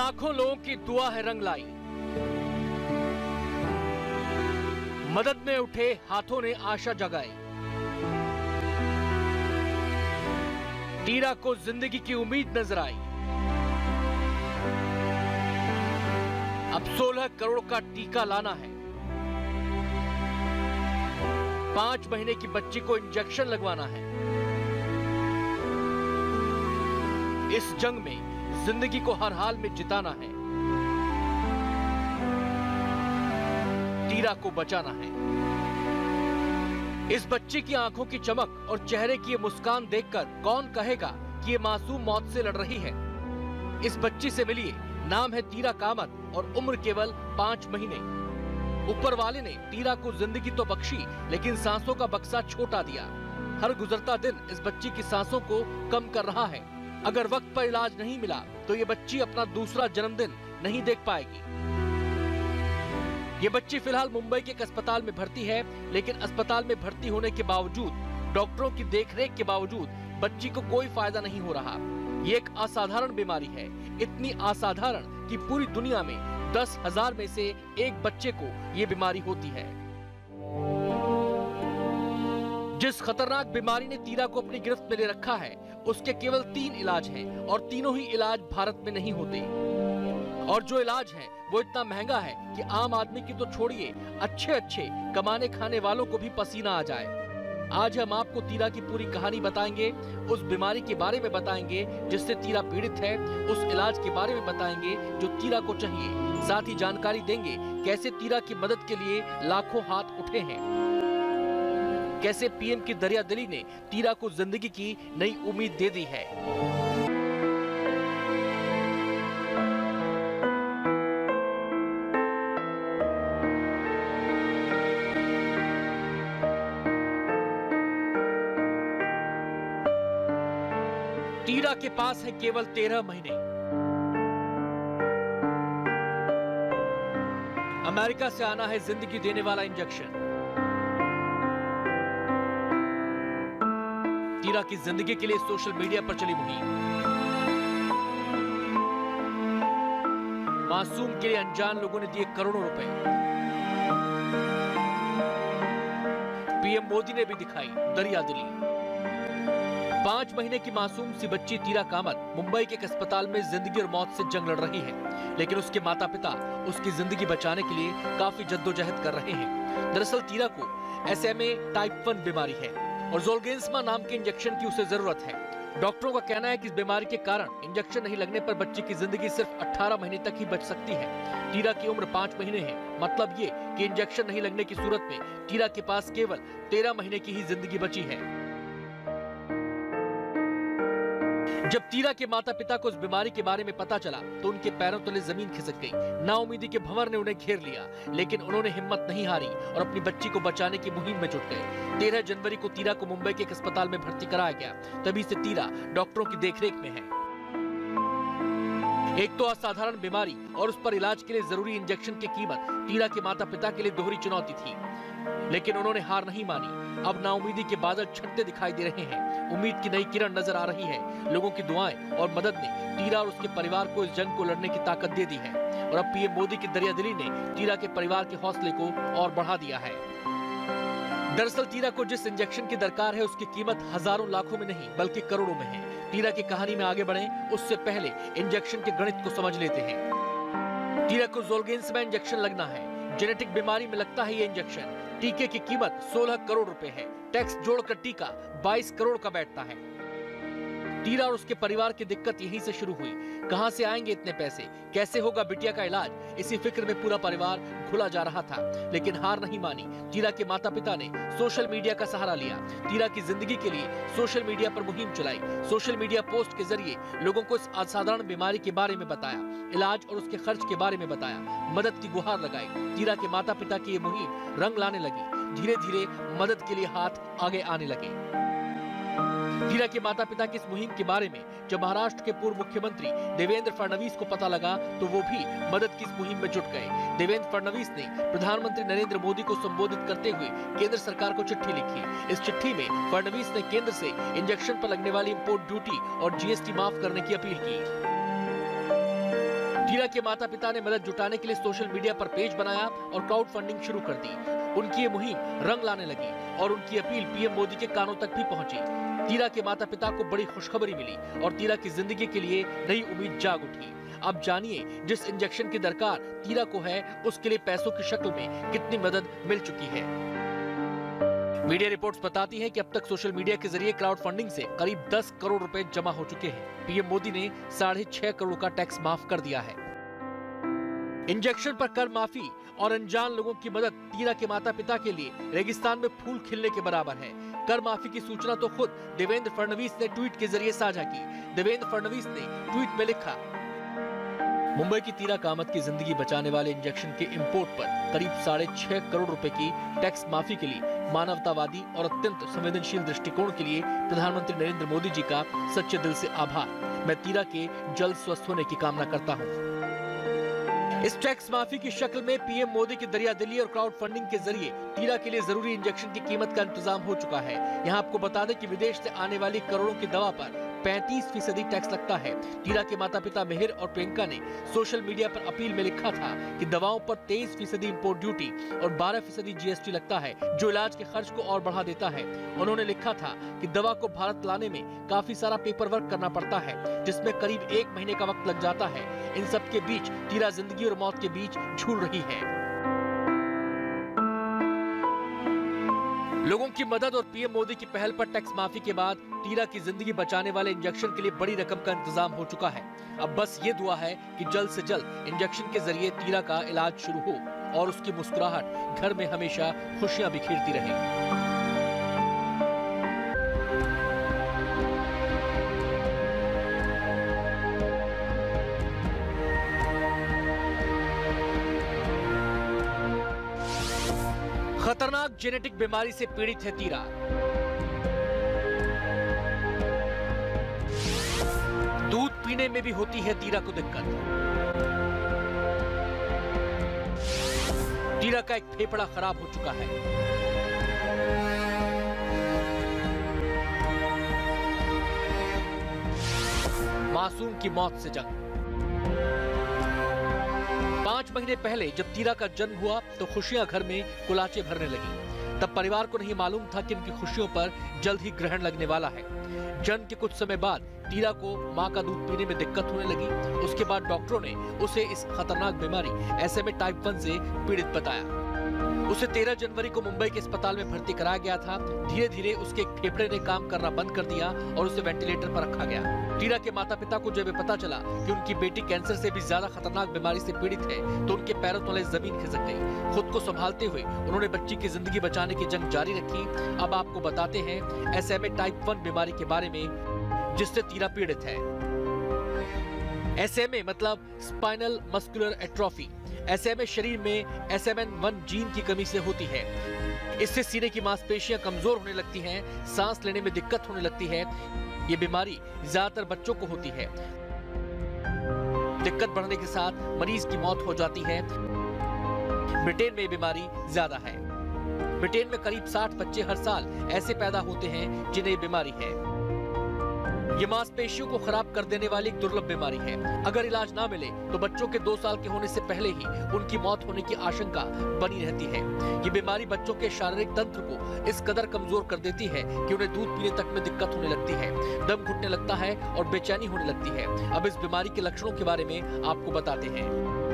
लाखों लोगों की दुआ है रंग लाई। मदद में उठे हाथों ने आशा जगाई। तीरा को जिंदगी की उम्मीद नजर आई। अब 16 करोड़ का टीका लाना है। 5 महीने की बच्ची को इंजेक्शन लगवाना है। इस जंग में जिंदगी को हर हाल में जिताना है। तीरा को बचाना है। इस बच्ची की आंखों की चमक और चेहरे की ये मुस्कान देखकर कौन कहेगा कि ये मासूम मौत से लड़ रही है। इस बच्ची से मिलिए, नाम है तीरा कामत और उम्र केवल 5 महीने। ऊपर वाले ने तीरा को जिंदगी तो बख्शी, लेकिन सांसों का बक्सा छोटा दिया। हर गुजरता दिन इस बच्ची की सांसों को कम कर रहा है। अगर वक्त पर इलाज नहीं मिला तो ये बच्ची अपना दूसरा जन्मदिन नहीं देख पाएगी। ये बच्ची फिलहाल मुंबई के एक अस्पताल में भर्ती है, लेकिन अस्पताल में भर्ती होने के बावजूद, डॉक्टरों की देखरेख के बावजूद बच्ची को कोई फायदा नहीं हो रहा। ये एक असाधारण बीमारी है, इतनी असाधारण कि पूरी दुनिया में 10,000 में से एक बच्चे को ये बीमारी होती है। जिस खतरनाक बीमारी ने तीरा को अपनी गिरफ्त में ले रखा है, उसके केवल 3 इलाज हैं और तीनों ही इलाज भारत में नहीं होते। और जो इलाज है वो इतना महंगा है कि आम आदमी की तो छोड़िए, अच्छे कमाने खाने वालों को भी पसीना आ जाए। आज हम आपको तीरा की पूरी कहानी बताएंगे, उस बीमारी के बारे में बताएंगे जिससे तीरा पीड़ित है, उस इलाज के बारे में बताएंगे जो तीरा को चाहिए। साथ ही जानकारी देंगे कैसे तीरा की मदद के लिए लाखों हाथ उठे हैं, कैसे पीएम की दरियादिली ने तीरा को जिंदगी की नई उम्मीद दे दी है। तीरा के पास है केवल 13 महीने। अमेरिका से आना है जिंदगी देने वाला इंजेक्शन। तीरा की जिंदगी के लिए सोशल मीडिया पर चली मुहिम। मासूम के लिए अनजान लोगों ने दिए करोड़ों रुपए। पीएम मोदी ने भी दिखाई दरियादिली। 5 महीने की मासूम सी बच्ची तीरा कामत मुंबई के एक अस्पताल में जिंदगी और मौत से जंग लड़ रही है, लेकिन उसके माता पिता उसकी जिंदगी बचाने के लिए काफी जद्दोजहद कर रहे हैं। दरअसल तीरा को SMA टाइप 1 बीमारी है और ज़ोलगेंसमा नाम के इंजेक्शन की उसे जरूरत है। डॉक्टरों का कहना है कि इस बीमारी के कारण इंजेक्शन नहीं लगने पर बच्ची की जिंदगी सिर्फ 18 महीने तक ही बच सकती है। तीरा की उम्र 5 महीने है, मतलब ये कि इंजेक्शन नहीं लगने की सूरत में तीरा के पास केवल 13 महीने की ही जिंदगी बची है। जब तीरा के माता पिता को इस बीमारी के बारे में पता चला तो उनके पैरों तले जमीन खिसक गई। नाउमीदी के भंवर ने उन्हें घेर लिया, लेकिन उन्होंने हिम्मत नहीं हारी और अपनी बच्ची को बचाने की मुहिम में जुट गए। 13 जनवरी को तीरा को मुंबई के एक अस्पताल में भर्ती कराया गया। तभी से तीरा डॉक्टरों की देखरेख में है। एक तो असाधारण बीमारी और उस पर इलाज के लिए जरूरी इंजेक्शन की कीमत तीरा के माता पिता के लिए दोहरी चुनौती थी, लेकिन उन्होंने हार नहीं मानी। अब नाउमीदी के बादल छंटते दिखाई दे रहे हैं। उम्मीद की नई किरण नजर आ रही है। लोगों की दुआएं और मदद ने तीरा और उसके परिवार को इस जंग को लड़ने की ताकत दे दी है और अब पीएम मोदी की दरियादिली ने तीरा के परिवार के हौसले को और बढ़ा दिया है। दरअसल तीरा को जिस इंजेक्शन की दरकार है उसकी कीमत हजारों लाखों में नहीं बल्कि करोड़ों में है। तीरा की कहानी में आगे बढ़े उससे पहले इंजेक्शन के गणित को समझ लेते हैं। तीरा को ज़ोलगेंसमा इंजेक्शन लगना है। जेनेटिक बीमारी में लगता है ये इंजेक्शन। टीके की कीमत 16 करोड़ रुपए है। टैक्स जोड़कर टीका 22 करोड़ का बैठता है। तीरा और उसके परिवार की दिक्कत यहीं से शुरू हुई। कहां से आएंगे इतने पैसे, कैसे होगा बिटिया का इलाज, इसी फिक्र में पूरा परिवार घुला जा रहा था। लेकिन हार नहीं मानी। तीरा के माता पिता ने सोशल मीडिया का सहारा लिया। तीरा की जिंदगी के लिए सोशल मीडिया पर मुहिम चलाई। सोशल मीडिया पोस्ट के जरिए लोगों को इस असाधारण बीमारी के बारे में बताया, इलाज और उसके खर्च के बारे में बताया, मदद की गुहार लगाई। तीरा के माता पिता की ये मुहिम रंग लाने लगी। धीरे धीरे मदद के लिए हाथ आगे आने लगे। तीरा के माता पिता की इस मुहिम के बारे में जब महाराष्ट्र के पूर्व मुख्यमंत्री देवेंद्र फडणवीस को पता लगा तो वो भी मदद की इस मुहिम में जुट गए। देवेंद्र फडणवीस ने प्रधानमंत्री नरेंद्र मोदी को संबोधित करते हुए केंद्र सरकार को चिट्ठी लिखी। इस चिट्ठी में फडणवीस ने केंद्र से इंजेक्शन पर लगने वाली इंपोर्ट ड्यूटी और GST माफ करने की अपील की। टीरा के माता पिता ने मदद जुटाने के लिए सोशल मीडिया पर पेज बनाया और क्राउड फंडिंग शुरू कर दी। उनकी ये मुहिम रंग लाने लगी और उनकी अपील पीएम मोदी के कानों तक भी पहुंची। टीरा के माता पिता को बड़ी खुशखबरी मिली और टीरा की जिंदगी के लिए नई उम्मीद जाग उठी। अब जानिए जिस इंजेक्शन की दरकार टीरा को है उसके लिए पैसों की शक्ल में कितनी मदद मिल चुकी है। मीडिया रिपोर्ट्स बताती हैं कि अब तक सोशल मीडिया के जरिए क्राउड फंडिंग से करीब 10 करोड़ रुपए जमा हो चुके हैं। पीएम मोदी ने 6.5 करोड़ का टैक्स माफ कर दिया है। इंजेक्शन पर कर माफी और अनजान लोगों की मदद टीरा के माता पिता के लिए रेगिस्तान में फूल खिलने के बराबर है। कर माफी की सूचना तो खुद देवेंद्र फडणवीस ने ट्वीट के जरिए साझा की। देवेंद्र फडणवीस ने ट्वीट में लिखा, मुंबई की टीरा कामत की जिंदगी बचाने वाले इंजेक्शन के इंपोर्ट पर करीब 6.5 करोड़ रुपए की टैक्स माफी के लिए मानवतावादी और अत्यंत संवेदनशील दृष्टिकोण के लिए प्रधानमंत्री नरेंद्र मोदी जी का सच्चे दिल से आभार। मैं टीरा के जल्द स्वस्थ होने की कामना करता हूँ। इस टैक्स माफी की शक्ल में पीएम मोदी की दरिया दिली और क्राउड फंडिंग के जरिए टीरा के लिए जरूरी इंजेक्शन की कीमत का इंतजाम हो चुका है। यहाँ आपको बता दें कि विदेश से आने वाली करोड़ों की दवा पर 35% टैक्स लगता है। टीरा के माता पिता मिहिर और प्रियंका ने सोशल मीडिया पर अपील में लिखा था कि दवाओं पर 23% इंपोर्ट ड्यूटी और 12% जीएसटी लगता है, जो इलाज के खर्च को और बढ़ा देता है। उन्होंने लिखा था कि दवा को भारत लाने में काफी सारा पेपर वर्क करना पड़ता है, जिसमें करीब 1 महीने का वक्त लग जाता है। इन सब के बीच टीरा जिंदगी और मौत के बीच झूल रही है। लोगों की मदद और पीएम मोदी की पहल पर टैक्स माफी के बाद टीरा की जिंदगी बचाने वाले इंजेक्शन के लिए बड़ी रकम का इंतजाम हो चुका है। अब बस ये दुआ है कि जल्द से जल्द इंजेक्शन के जरिए टीरा का इलाज शुरू हो और उसकी मुस्कुराहट घर में हमेशा खुशियां बिखेरती रहे। खतरनाक जेनेटिक बीमारी से पीड़ित है टीरा। दूध पीने में भी होती है टीरा को दिक्कत। टीरा का एक फेफड़ा खराब हो चुका है। मासूम की मौत से जंग। 5 महीने पहले जब टीरा का जन्म हुआ तो खुशियां घर में कुलाचे भरने लगी। तब परिवार को नहीं मालूम था कि उनकी खुशियों पर जल्द ही ग्रहण लगने वाला है। जन्म के कुछ समय बाद टीरा को मां का दूध पीने में दिक्कत होने लगी। उसके बाद डॉक्टरों ने उसे इस खतरनाक बीमारी SMA टाइप 1 से पीड़ित बताया। उसे 13 जनवरी को मुंबई के अस्पताल में भर्ती कराया गया था। धीरे धीरे उसके फेफड़े ने काम करना बंद कर दिया और उसे वेंटिलेटर पर रखा गया। टीरा के माता पिता को जब पता चला कि उनकी बेटी कैंसर से भी ज्यादा खतरनाक बीमारी से पीड़ित है तो उनके पैरों तले जमीन खिसक गई। खुद को संभालते हुए उन्होंने बच्ची की जिंदगी बचाने की जंग जारी रखी। अब आपको बताते हैं SMA टाइप 1 बीमारी के बारे में जिससे टीरा पीड़ित है। SMA मतलब स्पाइनल मस्कुलर एट्रोफी। SMA शरीर में SMN1 जीन की कमी से होती है। इससे सीने की मांसपेशियां कमजोर होने लगती हैं, सांस लेने में दिक्कत होने लगती है। ये बीमारी ज्यादातर बच्चों को होती है। दिक्कत बढ़ने के साथ मरीज की मौत हो जाती है। ब्रिटेन में ये बीमारी ज्यादा है। ब्रिटेन में करीब 60 बच्चे हर साल ऐसे पैदा होते हैं जिन्हें बीमारी है। ये मांसपेशियों को खराब कर देने वाली एक दुर्लभ बीमारी है। अगर इलाज ना मिले तो बच्चों के 2 साल के होने से पहले ही उनकी मौत होने की आशंका बनी रहती है। ये बीमारी बच्चों के शारीरिक तंत्र को इस कदर कमजोर कर देती है कि उन्हें दूध पीने तक में दिक्कत होने लगती है, दम घुटने लगता है और बेचैनी होने लगती है। अब इस बीमारी के लक्षणों के बारे में आपको बताते हैं।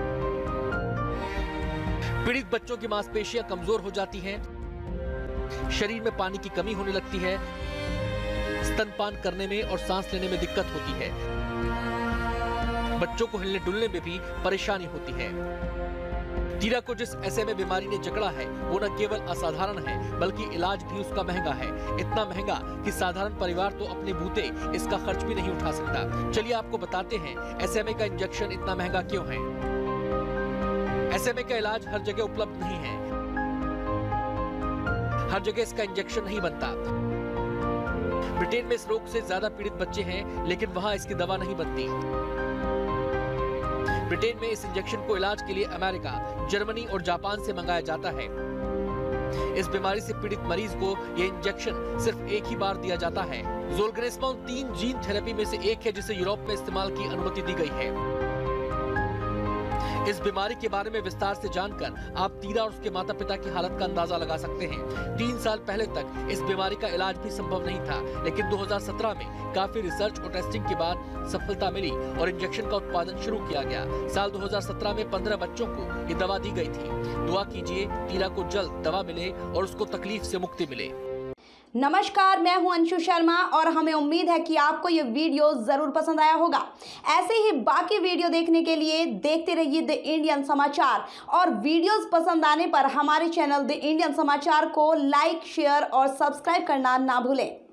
पीड़ित बच्चों की मांसपेशियां कमजोर हो जाती हैं, शरीर में पानी की कमी होने लगती है, स्तनपान करने में और सांस लेने में दिक्कत होती है। बच्चों को हिलने डुलने में भी परेशानी होती है। टीरा को जिस SMA बीमारी ने जकड़ा है वो न केवल असाधारण है बल्कि इलाज भी उसका महंगा है। इतना महंगा कि साधारण परिवार तो अपने बूते इसका खर्च भी नहीं उठा सकता। चलिए आपको बताते हैं SMA का इंजेक्शन इतना महंगा क्यों है। SMA का इलाज हर जगह उपलब्ध नहीं है। हर जगह इसका इंजेक्शन नहीं बनता। ब्रिटेन में इस रोग से ज्यादा पीड़ित बच्चे हैं लेकिन वहां इसकी दवा नहीं बनती। ब्रिटेन में इस इंजेक्शन को इलाज के लिए अमेरिका, जर्मनी और जापान से मंगाया जाता है। इस बीमारी से पीड़ित मरीज को यह इंजेक्शन सिर्फ एक ही बार दिया जाता है। ज़ोलगेनेस्मान 3 जीन थेरेपी में से एक है जिसे यूरोप में इस्तेमाल की अनुमति दी गई है। इस बीमारी के बारे में विस्तार से जानकर आप तीरा और उसके माता पिता की हालत का अंदाजा लगा सकते हैं। 3 साल पहले तक इस बीमारी का इलाज भी संभव नहीं था, लेकिन 2017 में काफी रिसर्च और टेस्टिंग के बाद सफलता मिली और इंजेक्शन का उत्पादन शुरू किया गया। साल 2017 में 15 बच्चों को ये दवा दी गई थी। दुआ कीजिए तीरा को जल्द दवा मिले और उसको तकलीफ से मुक्ति मिले। नमस्कार, मैं हूं अंशु शर्मा और हमें उम्मीद है कि आपको ये वीडियो जरूर पसंद आया होगा। ऐसे ही बाकी वीडियो देखने के लिए देखते रहिए द इंडियन समाचार और वीडियोस पसंद आने पर हमारे चैनल द इंडियन समाचार को लाइक, शेयर और सब्सक्राइब करना ना भूलें।